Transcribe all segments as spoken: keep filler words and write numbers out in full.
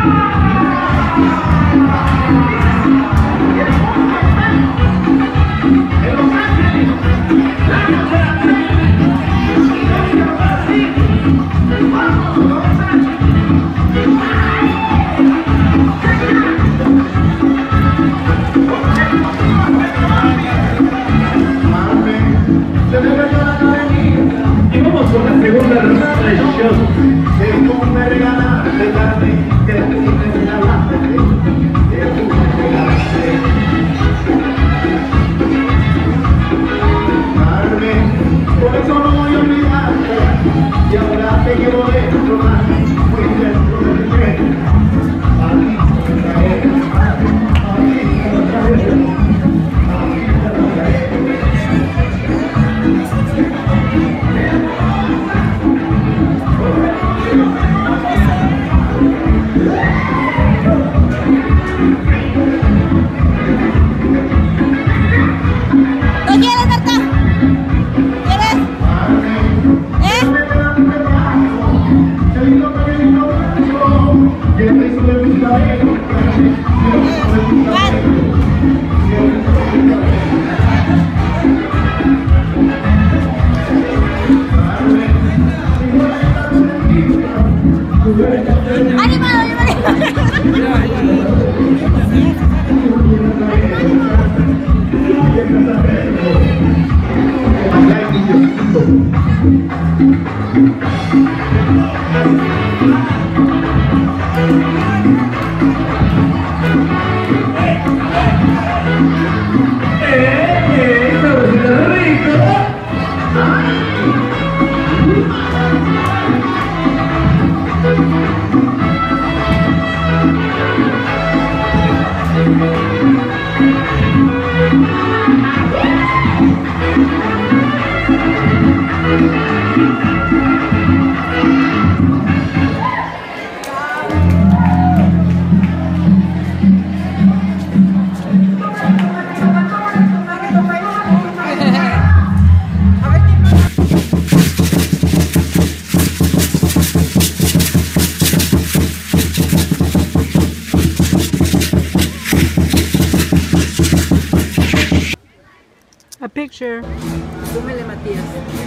A picture. Súmele, Matías.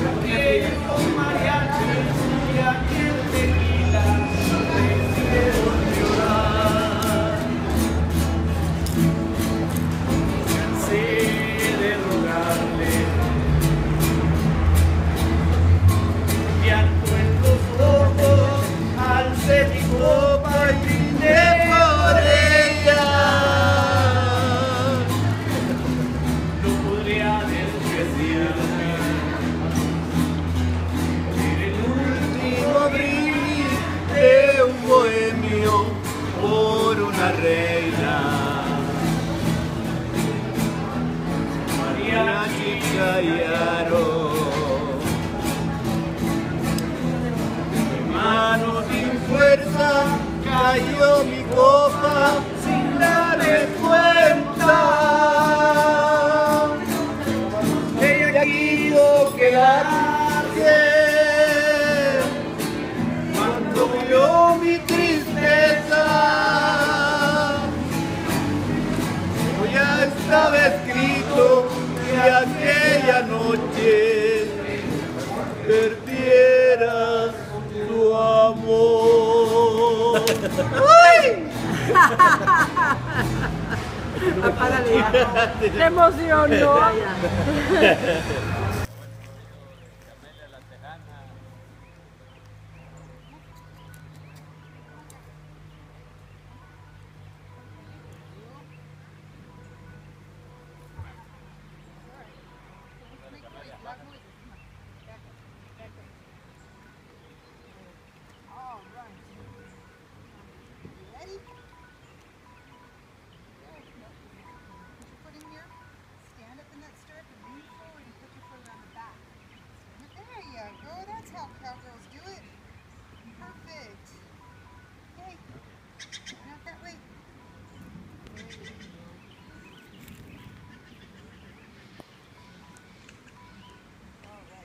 Mano sin fuerza, cayó mi copa sin darme cuenta. Ella quiso quedarse cuando vio mi tristeza. Yo ya estaba escrito que aquella noche perdieras tu amor. ¡Uy! Apárale ya. ¡Te emocionó!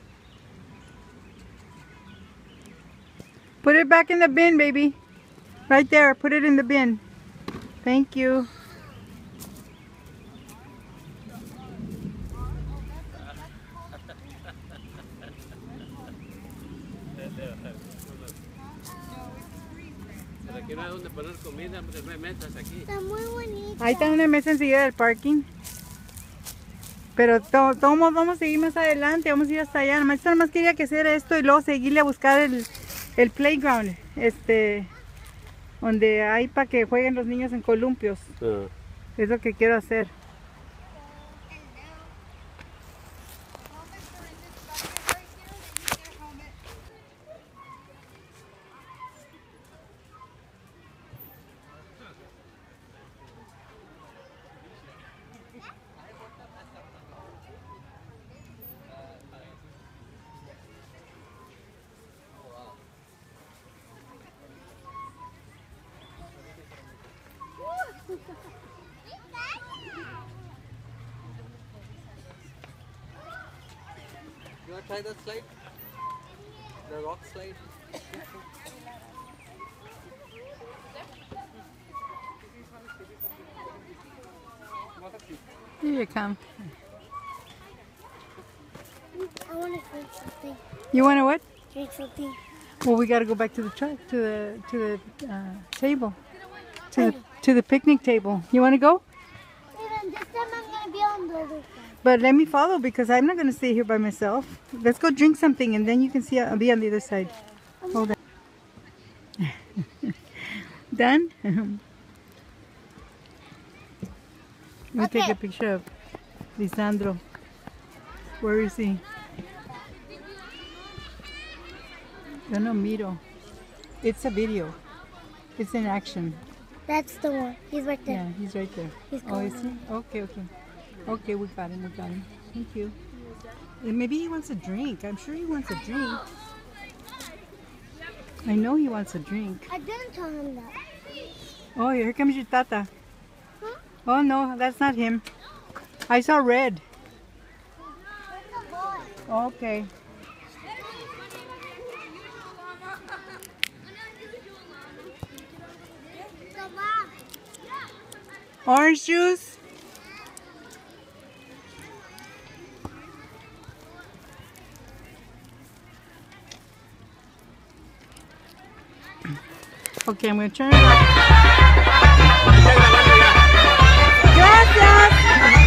Put it back in the bin, baby. Right there. Put it in the bin. Thank you. Pero aquí no hay donde poner comida, pues no hay mesas aquí. Está muy bonita. Ahí está una mesa enseguida del parking. Pero to- todos vamos a seguir más adelante, vamos a ir hasta allá. Nomás, nada más quería que hacer esto y luego seguirle a buscar el, el playground, este, donde hay para que jueguen los niños en columpios. Ah. Es lo que quiero hacer. You want to try that slide? The rock slide? Here you come. I want to drink something. You want to what? Drink something. Well, we got to go back to the truck, to the to the uh, table, to the, to the picnic table. You want to go? Even this time I'm going to be on the other side. But let me follow because I'm not going to stay here by myself. Let's go drink something and then you can see I'll be on the other side. Hold on. Done? Let me take a picture of Lisandro. Where is he? Yo no miro. It's a video. It's in action. That's the one. He's right there. Yeah, he's right there. He's Oh, is going he? Okay, okay. Okay, we got him, we got him. Thank you. And maybe he wants a drink. I'm sure he wants a drink. I know he wants a drink. I didn't tell him that. Oh, here comes your tata. Huh? Oh, no, that's not him. I saw red. Where's the boy? Okay. The mom. Orange juice? Okay, I'm going to turn it off. Gracias.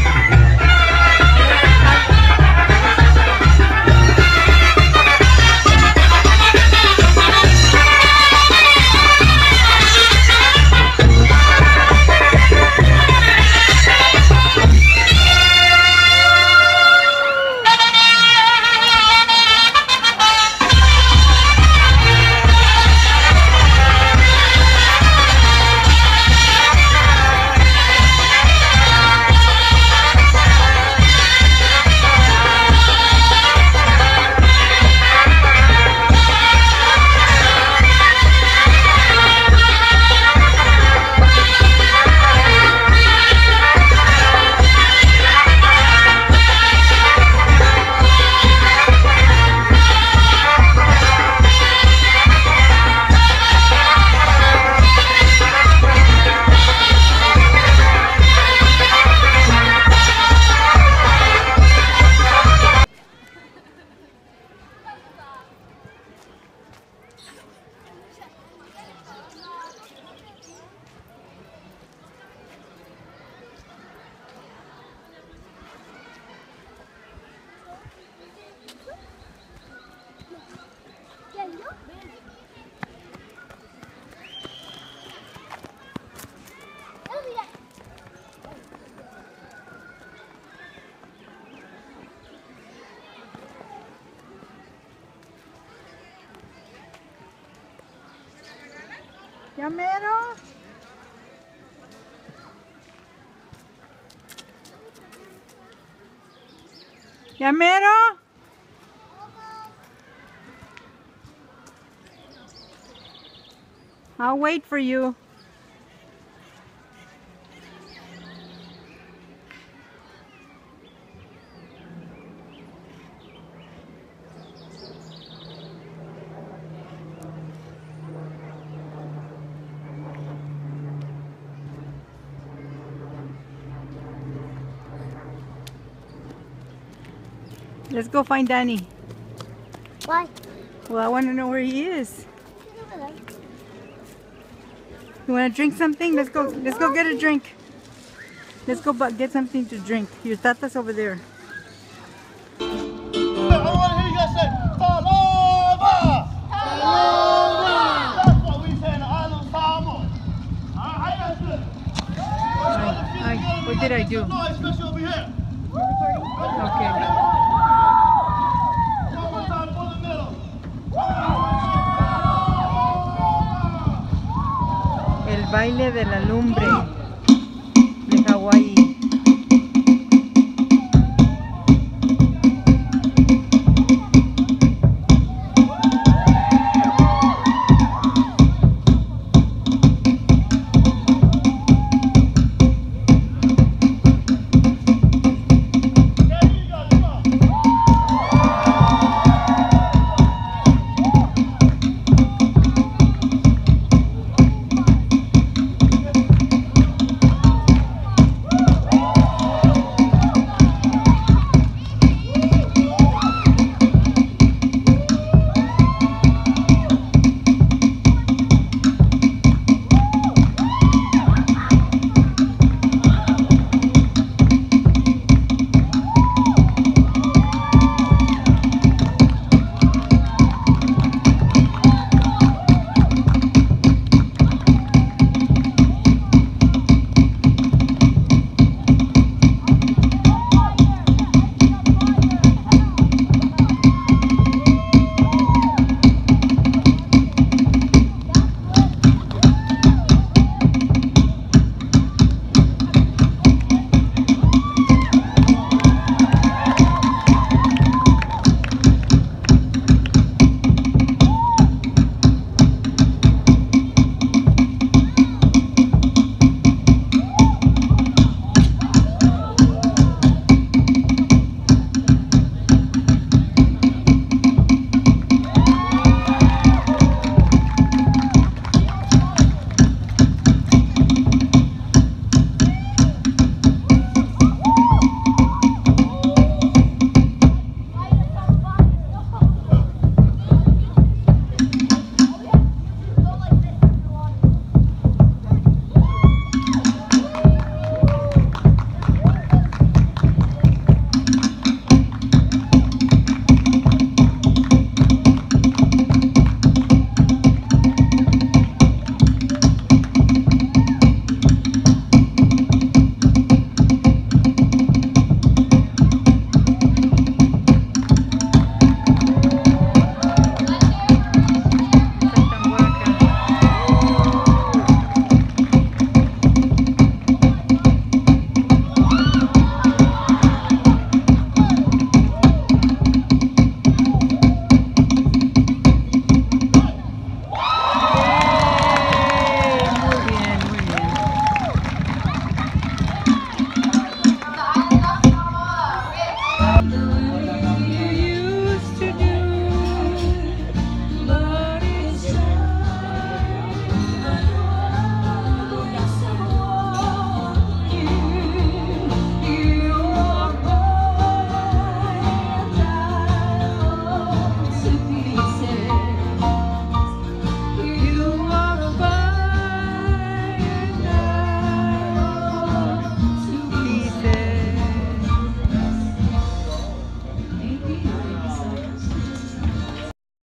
Ya mero. Ya mero. I'll wait for you. Let's go find Danny. Why? Well, I want to know where he is. He's over there. You want to drink something? Let's go. Let's go get a drink. Let's go bu- get something to drink. Your tata's over there. I want to hear you guys say, Paloma! Paloma! That's what we say in the island of Samoa. Alright, how you guys feeling? I, I, what did I do? No, especially over here. Okay. One more time for the middle. El baile de la lumbre de Hawái.